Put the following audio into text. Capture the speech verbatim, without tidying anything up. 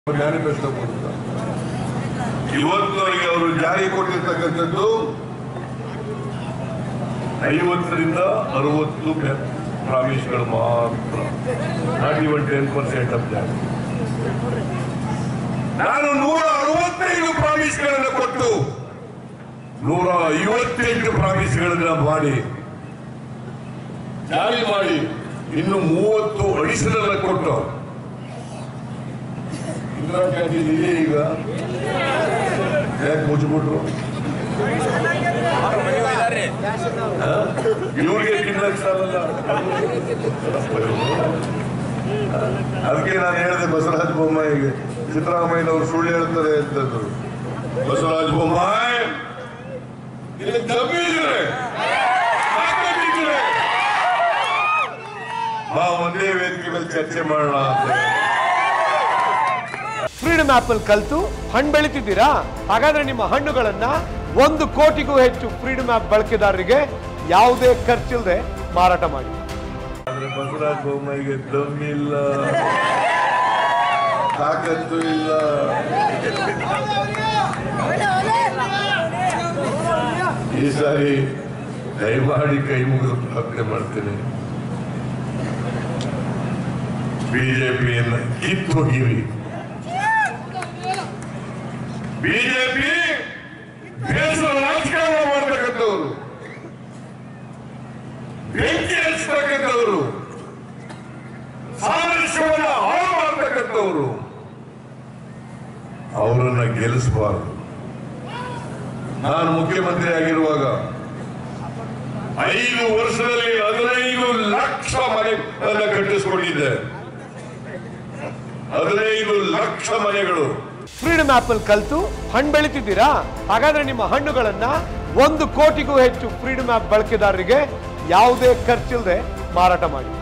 Manifesto ಕೊಡ್ತಾರೆ. ಇವತ್ತಿನವರೆಗೆ ಅವರು ಜಾರಿ ಕೊಟ್ಟಿರ್ತಕ್ಕಂಥದ್ದು ಐವತ್ತರಿಂದ ಅರವತ್ತು ಪ್ರಾಮಿಸ್ಗಳು ಮಾತ್ರ, not even ten percent of ಜಾರಿ. ನಾನು ನೂರ ಅರವತ್ತೈದು ಪ್ರಾಮಿಸ್ಗಳನ್ನು ಕೊಟ್ಟು ನೂರ ಐವತ್ತೆಂಟು ಪ್ರಾಮಿಸ್ಗಳನ್ನ ಮಾಡಿ ಜಾರಿ ಮಾಡಿ ಇನ್ನು ಮೂವತ್ತು ಅಡಿಷನಲ್ ಕೊಟ್ಟು ಇಂದಿರಾ ಕ್ಯಾಂಟೀನ್ ಇದೆ. ಈಗ ಯಾಕೆ ಮುಚ್ಚಿಬಿಟ್ರು? ಇವ್ರಿಗೆ ತಿನ್ನಕ್ ಸಾಲಲ್ಲ. ಅದಕ್ಕೆ ನಾನು ಹೇಳಿದೆ ಬಸವರಾಜ ಬೊಮ್ಮಾಯಿಗೆ, ಸಿದ್ದರಾಮಯ್ಯನವರು ಸುಳ್ಳು ಹೇಳ್ತಾರೆ ಅಂತಂದ್ರು. ಬಸವರಾಜ ಬೊಮ್ಮಾಯಿ ಇಲ್ಲಿ ದಬ್ಬಿದ್ರೆ ಬಾ ಒಂದೇ ವೇದಿಕೆ ಮೇಲೆ ಚರ್ಚೆ ಮಾಡೋಣ ಅಂತ. ಫ್ರೀಡಮ್ ಆಪ್ ಅಲ್ಲಿ ಕಲ್ತು ಹಣ್ಣು ಬೆಳಿತಿದ್ದೀರಾ? ಹಾಗಾದ್ರೆ ನಿಮ್ಮ ಹಣ್ಣುಗಳನ್ನ ಒಂದು ಕೋಟಿಗೂ ಹೆಚ್ಚು ಫ್ರೀಡಮ್ ಆಪ್ ಬಳಕೆದಾರರಿಗೆ ಯಾವುದೇ ಖರ್ಚಿಲ್ಲದೆ ಮಾರಾಟ ಮಾಡಿ. ಆದ್ರೆ ಬಸವರಾಜ ಬೊಮ್ಮಾಯಿಗೆ ದಮ್ಮಿಲ್ಲ, ತಾಕತ್ತು ಇಲ್ಲ. ಈ ಸಾರಿ ದಯಮಾಡಿ ಕೈ ಮುಗಿದು ಪ್ರಾರ್ಥನೆ ಮಾಡ್ತೇನೆ, ಬಿಜೆಪಿಯನ್ನ ಕಿತ್ತೊಗಿರಿ. ಬಿಜೆಪಿ ದೇಶದ ರಾಜಕಾರಣ ಮಾಡ್ತಕ್ಕಂಥವ್ರು, ಬೆಂಕಿ ಹಚ್ಚತಕ್ಕಂಥವ್ರು, ಸಾಮರಸ್ಯವನ್ನ ಹಾಳು ಮಾಡ್ತಕ್ಕಂಥವ್ರು, ಅವರನ್ನ ಗೆಲ್ಲಿಸಬಾರದು. ನಾನು ಮುಖ್ಯಮಂತ್ರಿ ಆಗಿರುವಾಗ ಐದು ವರ್ಷದಲ್ಲಿ ಹದಿನೈದು ಲಕ್ಷ ಮನೆಗಳನ್ನ ಕಟ್ಟಿಸಿಕೊಂಡಿದ್ದೆ. ಹದಿನೈದು ಲಕ್ಷ ಮನೆಗಳು. ಫ್ರೀಡಮ್ ಆಪ್ ಅಲ್ಲಿ ಕಲ್ತು ಹಣ್ಣು ಬೆಳಿತಿದ್ದೀರಾ? ಹಾಗಾದ್ರೆ ನಿಮ್ಮ ಹಣ್ಣುಗಳನ್ನ ಒಂದು ಕೋಟಿಗೂ ಹೆಚ್ಚು ಫ್ರೀಡಮ್ ಆಪ್ ಬಳಕೆದಾರರಿಗೆ ಯಾವುದೇ ಖರ್ಚಿಲ್ಲದೆ ಮಾರಾಟ ಮಾಡಿ.